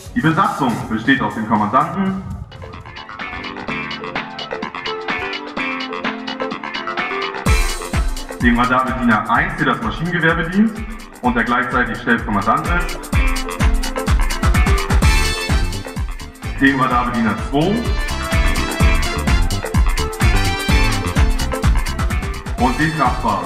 Die Besatzung besteht aus dem Kommandanten, dem Radarbediener 1, der das Maschinengewehr bedient und der gleichzeitig Stellkommandant ist, dem Radarbediener 2 und dem Kraftfahrer.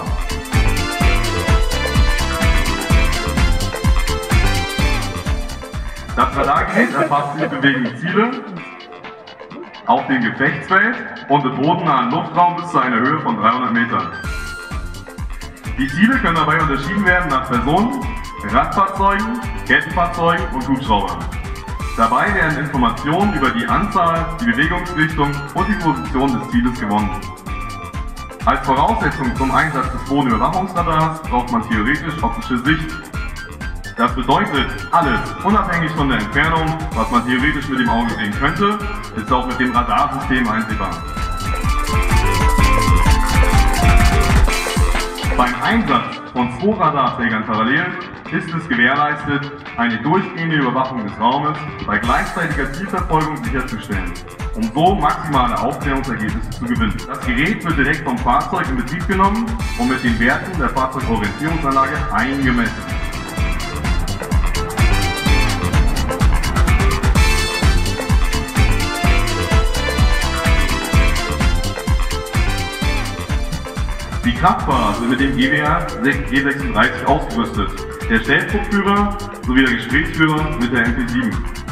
Das Radargerät erfasst die bewegenden Ziele auf dem Gefechtsfeld und im bodennahen Luftraum bis zu einer Höhe von 300 Metern. Die Ziele können dabei unterschieden werden nach Personen, Radfahrzeugen, Kettenfahrzeugen und Hubschraubern. Dabei werden Informationen über die Anzahl, die Bewegungsrichtung und die Position des Zieles gewonnen. Als Voraussetzung zum Einsatz des Bodenüberwachungsradars braucht man theoretisch optische Sicht. Das bedeutet, alles, unabhängig von der Entfernung, was man theoretisch mit dem Auge sehen könnte, ist auch mit dem Radarsystem einsehbar. Beim Einsatz von 2 Radarträgern parallel ist es gewährleistet, eine durchgehende Überwachung des Raumes bei gleichzeitiger Zielverfolgung sicherzustellen, um so maximale Aufklärungsergebnisse zu gewinnen. Das Gerät wird direkt vom Fahrzeug in Betrieb genommen und mit den Werten der Fahrzeugorientierungsanlage eingemessen. Die Kraftfahrer sind mit dem GWR G36 ausgerüstet, der Stellflugführer sowie der Gesprächsführer mit der MP7.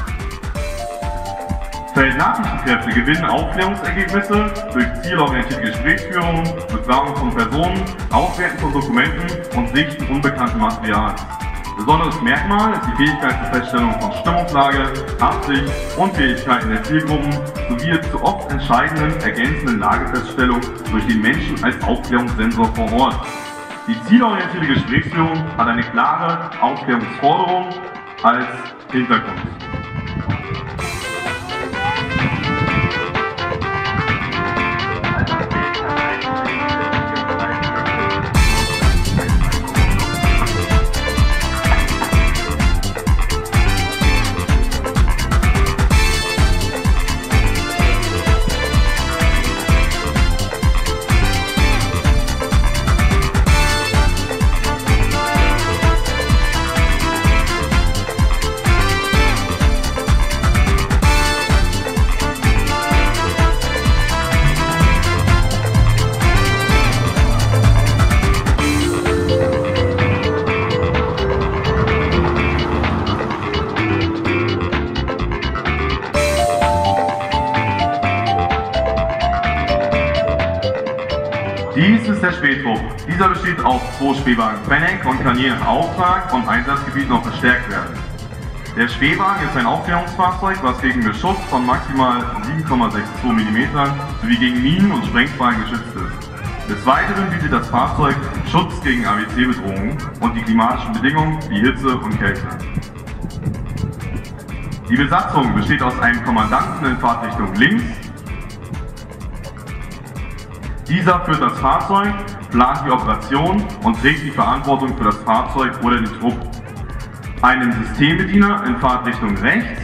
Feldnachrichtenkräfte gewinnen Aufklärungsergebnisse durch zielorientierte Gesprächsführung, Befragung von Personen, Auswerten von Dokumenten und Sichten unbekannten Materials. Besonderes Merkmal ist die Fähigkeit zur Feststellung von Stimmungslage, Absicht und Fähigkeiten der Zielgruppen sowie zu oft entscheidenden, ergänzenden Lagefeststellung durch den Menschen als Aufklärungssensor vor Ort. Die zielorientierte Gesprächsführung hat eine klare Aufklärungsforderung als Hintergrund. Dies ist der Spähtrupp. Dieser besteht aus 2 Spähwagen Fennec und kann je nach Auftrag und Einsatzgebiet noch verstärkt werden. Der Spähwagen ist ein Aufklärungsfahrzeug, was gegen Beschuss von maximal 7,62 mm sowie gegen Minen und Sprengfallen geschützt ist. Des Weiteren bietet das Fahrzeug Schutz gegen ABC-Bedrohungen und die klimatischen Bedingungen wie Hitze und Kälte. Die Besatzung besteht aus einem Kommandanten in Fahrtrichtung links. Dieser führt das Fahrzeug, plant die Operation und trägt die Verantwortung für das Fahrzeug oder den Trupp. Einem Systembediener in Fahrtrichtung rechts.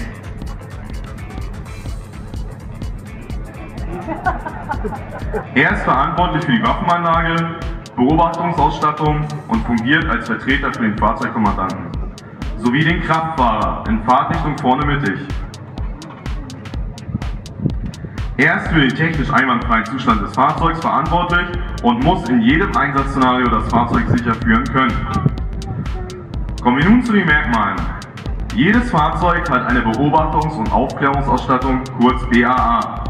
Er ist verantwortlich für die Waffenanlage, Beobachtungsausstattung und fungiert als Vertreter für den Fahrzeugkommandanten. Sowie den Kraftfahrer in Fahrtrichtung vorne mittig. Er ist für den technisch einwandfreien Zustand des Fahrzeugs verantwortlich und muss in jedem Einsatzszenario das Fahrzeug sicher führen können. Kommen wir nun zu den Merkmalen. Jedes Fahrzeug hat eine Beobachtungs- und Aufklärungsausstattung, kurz BAA.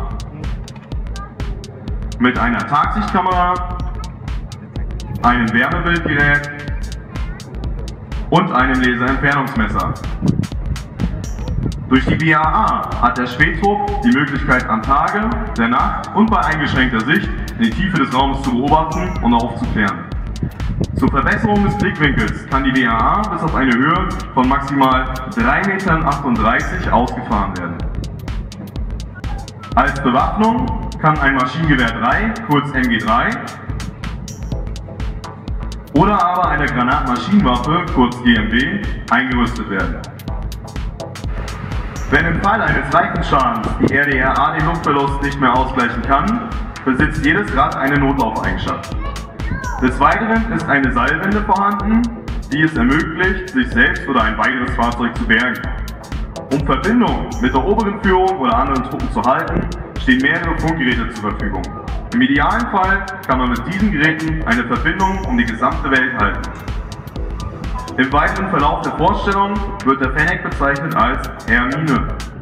Mit einer Tagsichtkamera, einem Wärmebildgerät und einem Laserentfernungsmesser. Durch die BAA hat der Spähtrupp die Möglichkeit, am Tage, der Nacht und bei eingeschränkter Sicht die Tiefe des Raumes zu beobachten und aufzuklären. Zur Verbesserung des Blickwinkels kann die BAA bis auf eine Höhe von maximal 3,38 Metern ausgefahren werden. Als Bewaffnung kann ein Maschinengewehr 3, kurz MG3, oder aber eine Granatmaschinenwaffe, kurz GMW, eingerüstet werden. Wenn im Fall eines Reifenschadens die RDRA den Luftverlust nicht mehr ausgleichen kann, besitzt jedes Rad eine Notlaufeigenschaft. Des Weiteren ist eine Seilwinde vorhanden, die es ermöglicht, sich selbst oder ein weiteres Fahrzeug zu bergen. Um Verbindung mit der oberen Führung oder anderen Truppen zu halten, stehen mehrere Funkgeräte zur Verfügung. Im idealen Fall kann man mit diesen Geräten eine Verbindung um die gesamte Welt halten. Im weiteren Verlauf der Vorstellung wird der Fennec bezeichnet als Hermine.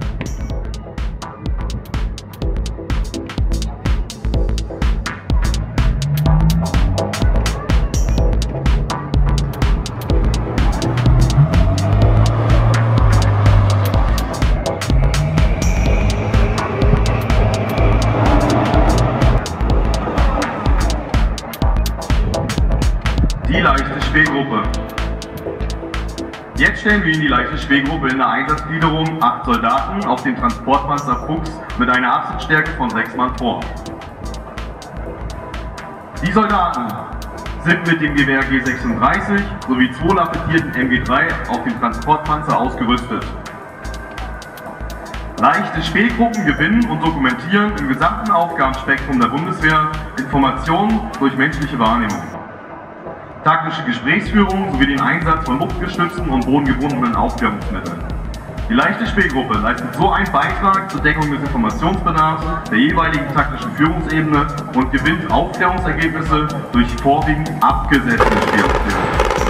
Die leichte Spähgruppe. Jetzt stellen wir Ihnen die leichte Spähgruppe in der Einsatzgliederung 8 Soldaten auf dem Transportpanzer Fuchs mit einer Absatzstärke von 6 Mann vor. Die Soldaten sind mit dem Gewehr G36 sowie 2 lapetierten MG3 auf dem Transportpanzer ausgerüstet. Leichte Spähgruppen gewinnen und dokumentieren im gesamten Aufgabenspektrum der Bundeswehr Informationen durch menschliche Wahrnehmung. Taktische Gesprächsführung sowie den Einsatz von luftgestützten und bodengebundenen Aufklärungsmitteln. Die leichte Spähgruppe leistet so einen Beitrag zur Deckung des Informationsbedarfs der jeweiligen taktischen Führungsebene und gewinnt Aufklärungsergebnisse durch vorwiegend abgesetzte Spähaufklärung.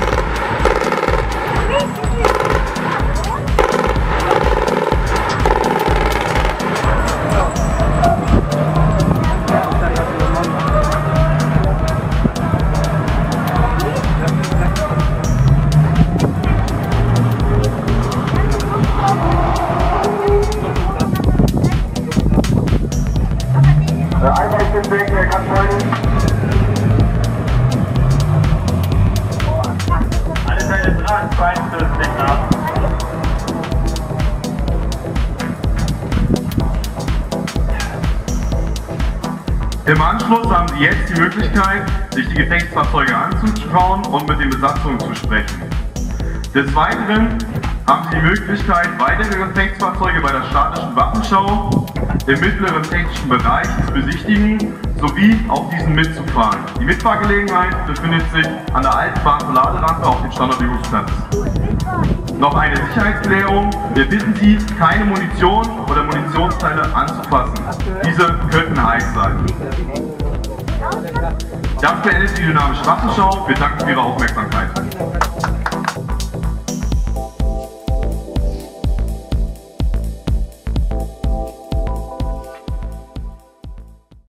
Alle Teile dran, 42 nach. Im Anschluss haben Sie jetzt die Möglichkeit, sich die Gefechtsfahrzeuge anzuschauen und mit den Besatzungen zu sprechen. Des Weiteren haben Sie die Möglichkeit, weitere Gefechtsfahrzeuge bei der statischen Waffenschau im mittleren technischen Bereich zu besichtigen, sowie auf diesen mitzufahren. Die Mitfahrgelegenheit befindet sich an der alten Bahnverladerampe auf dem Standardübungsplatz. Noch eine Sicherheitsklärung: Wir bitten Sie, keine Munition oder Munitionsteile anzufassen. Diese könnten heiß sein. Das beendet die dynamische Waffenschau. Wir danken für Ihre Aufmerksamkeit.